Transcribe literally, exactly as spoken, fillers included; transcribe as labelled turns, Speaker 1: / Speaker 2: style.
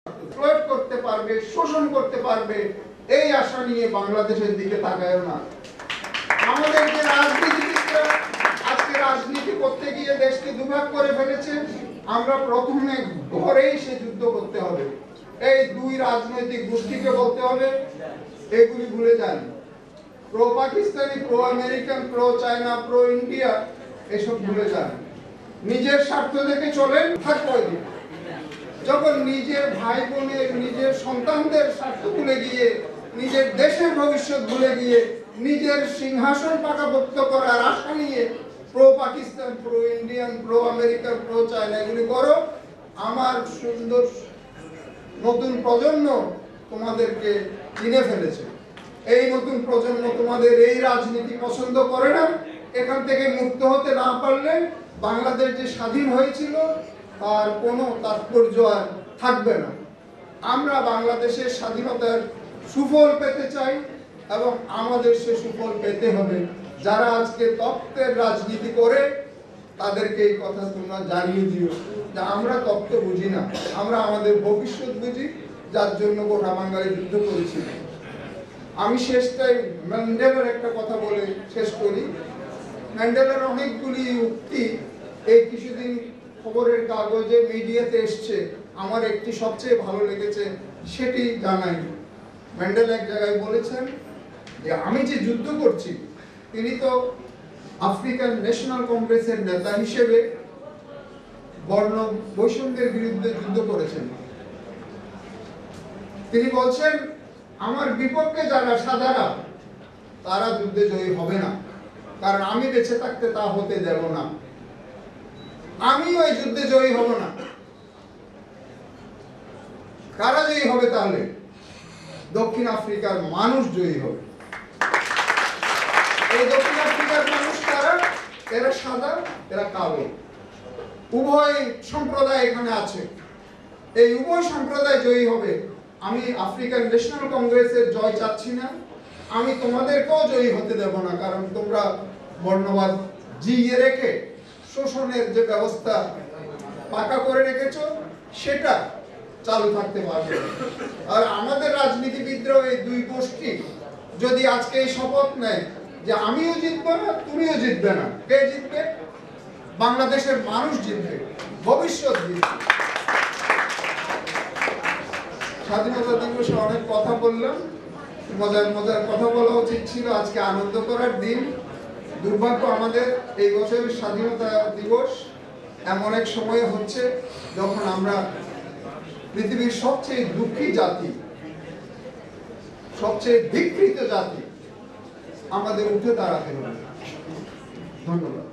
Speaker 1: প্রয়োগ করতে পারবে, শোষণ করতে পারবে, এই আশা নিয়ে বাংলাদেশের দিকে তাকায়ও না। আমাদের যে রাজনীতিবিদরা আজকে রাজনীতি করতে গিয়ে দেশকে দুভাগ করে ফেলেছে, আমরা প্রথমে ঘরেই সে যুদ্ধ করতে হবে। এই দুই রাজনৈতিক গোষ্ঠীকে বলতে হবে এগুলি ভুলে যান। Pro Pakistani, pro American, pro China, pro India এসব ভুলে যান। নিজের স্বার্থ দেখে চলেন, থাকবে। যখন নিজের ভাই বোনের, নিজের সন্তানদের স্বার্থ ভুলে গিয়ে, নিজের দেশের ভবিষ্যৎ ভুলে গিয়ে, নিজের সিংহাসন পাকাপোক্ত করার আশা নিয়ে pro Pakistan, pro Indian, pro American, pro China এগুলি করো, আমার সুন্দর নতুন প্রজন্ম তোমাদেরকে চিনে ফেলেছে। এই নতুন প্রজন্ম তোমাদের এই রাজনীতি পছন্দ করে না। এখান থেকে মুক্ত হতে না পারলে বাংলাদেশ যে স্বাধীন হয়েছিল তার কোনো তাৎপর্য আর থাকবে না। আমরা বাংলাদেশের স্বাধীনতার সুফল পেতে চাই এবং আমাদের সে সুফল পেতে হবে। যারা আজকে তত্ত্বের রাজনীতি করে তাদেরকে এই কথা তোমরা জানিয়ে দিও যে আমরা তত্ত্ব বুঝি না, আমরা আমাদের ভবিষ্যৎ বুঝি, যার জন্য গোটা বাঙালি যুদ্ধ করেছিল। আমি শেষটাই ম্যান্ডেলার একটা কথা বলে শেষ করি। ম্যান্ডেলার অনেকগুলি উক্তি এই কিছুদিন খবরের কাগজে, মিডিয়াতে এসছে, আমার একটি সবচেয়ে ভালো লেগেছে, সেটি জানাই। ম্যান্ডেলা এক জায়গায় বলেছেন যে আমি যে যুদ্ধ করছি, তিনি তো আফ্রিকান ন্যাশনাল কংগ্রেসের নেতা হিসেবে বর্ণ বৈষম্যের বিরুদ্ধে যুদ্ধ করেছেন। তিনি বলছেন আমার বিপক্ষে যারা সাদারা তারা যুদ্ধে জয়ী হবে না, কারণ আমি বেঁচে থাকতে তা হতে দেব না। আমি ওই যুদ্ধে জয়ী হব না। কারা জয়ী হবে তাহলে? দক্ষিণ আফ্রিকার মানুষ জয়ী হবে। এই দক্ষিণ আফ্রিকার মানুষ কারা? এরা সাদা, এরা কালো, উভয় সম্প্রদায় এখানে আছে। এই উভয় সম্প্রদায় জয়ী হবে। আমি আফ্রিকান ন্যাশনাল কংগ্রেসের জয় চাচ্ছি না, আমি তোমাদেরকেও জয়ী হতে দেব না, কারণ তোমরা বর্ণবাদ জিইয়ে রেখে শোষণের যে ব্যবস্থা পাকা করে রেখেছো সেটা চালু থাকতে পারবে। আর আমাদের রাজনীতিবিদরাও এই দুই গোষ্ঠী যদি আজকে এই শপথ নেয় যে আমিও জিতবো না, তুমিও জিতবে না, কে জিতবে? বাংলাদেশের মানুষ জিতবে, ভবিষ্যৎ জিতবে। স্বাধীনতা দিবসে অনেক কথা বললাম, মজার মজার কথা বলা উচিত ছিল। আজকে আনন্দ করার দিন। দুর্ভাগ্য আমাদের এই বছরের স্বাধীনতা দিবস এমন এক সময়ে হচ্ছে যখন আমরা পৃথিবীর সবচেয়ে দুঃখী জাতি, সবচেয়ে ধিক্কৃত জাতি, আমাদের উঠে দাঁড়াতে হবে। ধন্যবাদ।